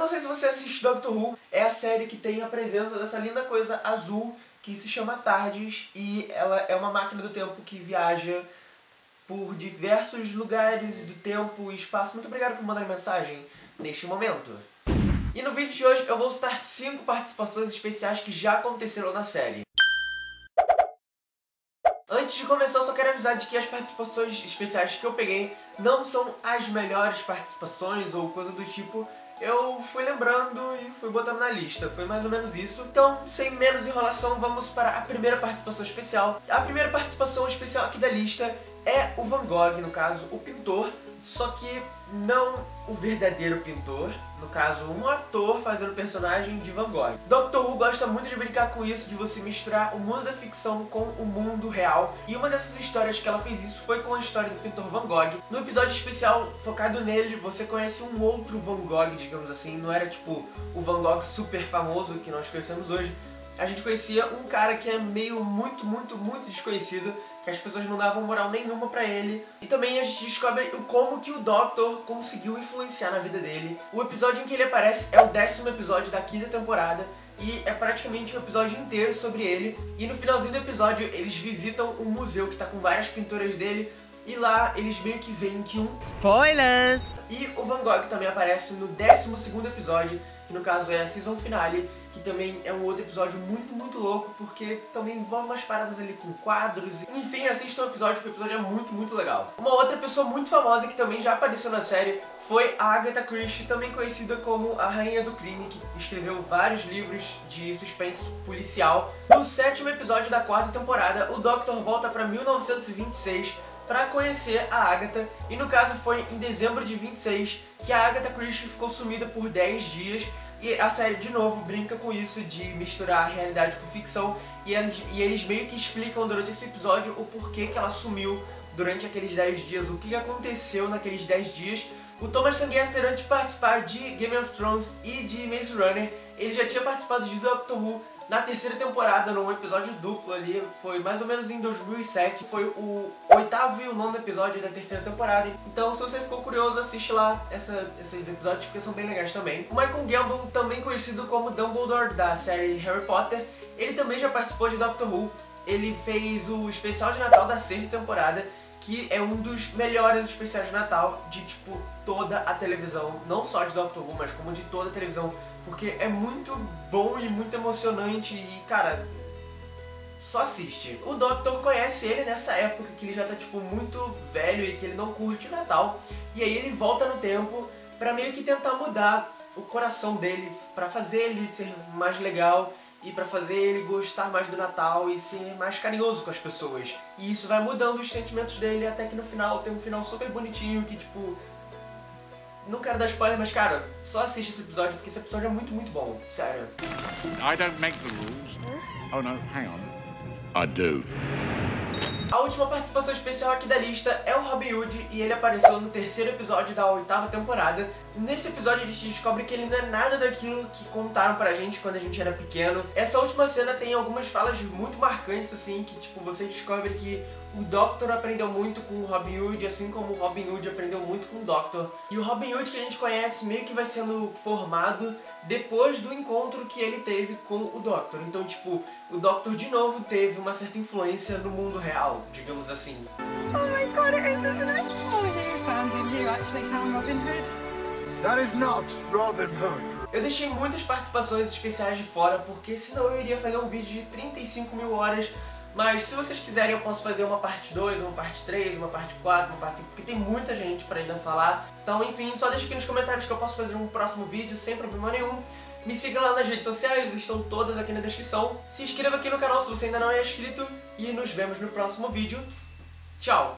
não sei se você assiste Doctor Who, é a série que tem a presença dessa linda coisa azul que se chama TARDIS, e ela é uma máquina do tempo que viaja por diversos lugares do tempo e espaço. Muito obrigado por mandar mensagem neste momento. E no vídeo de hoje eu vou citar 5 participações especiais que já aconteceram na série. Antes de começar, eu só quero avisar de que as participações especiais que eu peguei não são as melhores participações ou coisa do tipo. Eu fui lembrando e fui botando na lista, foi mais ou menos isso. Então, sem menos enrolação, vamos para a primeira participação especial. A primeira participação especial aqui da lista é o Van Gogh, no caso, o pintor, só que não o verdadeiro pintor, no caso, um ator fazendo o personagem de Van Gogh. Doctor Who gosta muito de brincar com isso, de você misturar o mundo da ficção com o mundo real, e uma dessas histórias que ela fez isso foi com a história do pintor Van Gogh. No episódio especial focado nele, você conhece um outro Van Gogh, digamos assim, não era tipo o Van Gogh super famoso que nós conhecemos hoje. A gente conhecia um cara que é meio muito desconhecido, que as pessoas não davam moral nenhuma pra ele. E também a gente descobre como que o Doctor conseguiu influenciar na vida dele. O episódio em que ele aparece é o 10º episódio da 5ª temporada, e é praticamente um episódio inteiro sobre ele. E no finalzinho do episódio eles visitam um museu que tá com várias pinturas dele, e lá eles meio que veem que Spoilers! E o Van Gogh também aparece no 12º episódio, que no caso é a season finale, que também é um outro episódio muito louco, porque também envolve umas paradas ali com quadros. Enfim, assistam o episódio, porque o episódio é muito legal. Uma outra pessoa muito famosa que também já apareceu na série foi a Agatha Christie, também conhecida como a Rainha do Crime, que escreveu vários livros de suspense policial. No 7º episódio da 4ª temporada, o Doctor volta para 1926 para conhecer a Agatha, e no caso foi em dezembro de 26 que a Agatha Christie ficou sumida por 10 dias, e a série de novo brinca com isso de misturar a realidade com ficção, e eles meio que explicam durante esse episódio o porquê que ela sumiu durante aqueles 10 dias, o que aconteceu naqueles 10 dias. O Thomas Sangster, antes de participar de Game of Thrones e de Maze Runner, ele já tinha participado de Doctor Who na 3ª temporada, num episódio duplo ali, foi mais ou menos em 2007, foi o 8º e o 9º episódio da 3ª temporada. Então, se você ficou curioso, assiste lá esses episódios, porque são bem legais também. O Michael Gambon, também conhecido como Dumbledore da série Harry Potter, ele também já participou de Doctor Who. Ele fez o especial de Natal da 6ª temporada, que é um dos melhores especiais de Natal de, tipo, toda a televisão, não só de Doctor Who, mas como de toda a televisão, porque é muito bom e muito emocionante e, cara, só assiste. O Doctor conhece ele nessa época que ele já tá, tipo, muito velho e que ele não curte o Natal, e aí ele volta no tempo pra meio que tentar mudar o coração dele, pra fazer ele ser mais legal e pra fazer ele gostar mais do Natal e ser mais carinhoso com as pessoas. E isso vai mudando os sentimentos dele, até que no final tem um final super bonitinho que, tipo, não quero dar spoiler, mas cara, só assiste esse episódio, porque esse episódio é muito bom, sério. I don't make the rules. Oh no, hang on. I do. A última participação especial aqui da lista é o Robin Hood, e ele apareceu no 3º episódio da 8ª temporada. Nesse episódio a gente descobre que ele não é nada daquilo que contaram pra gente quando a gente era pequeno. Essa última cena tem algumas falas muito marcantes, assim, que tipo, você descobre que o Doctor aprendeu muito com o Robin Hood, assim como o Robin Hood aprendeu muito com o Doctor. E o Robin Hood que a gente conhece meio que vai sendo formado depois do encontro que ele teve com o Doctor. Então, tipo, o Doctor de novo teve uma certa influência no mundo real, digamos assim. Oh my god, it is, isn't it? Oh, you found him. You actually found Robin Hood. That is not Robin Hood. Eu deixei muitas participações especiais de fora, porque senão eu iria fazer um vídeo de 35.000 horas. Mas se vocês quiserem eu posso fazer uma parte 2, uma parte 3, uma parte 4, uma parte 5, porque tem muita gente pra ainda falar. Então, enfim, só deixa aqui nos comentários que eu posso fazer um próximo vídeo sem problema nenhum. Me siga lá nas redes sociais, estão todas aqui na descrição. Se inscreva aqui no canal se você ainda não é inscrito. E nos vemos no próximo vídeo. Tchau!